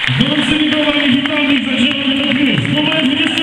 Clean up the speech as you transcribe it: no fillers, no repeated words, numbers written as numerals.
Gorący Mikołaj, witamy, zagrzewamy do gry. Z numerem 20.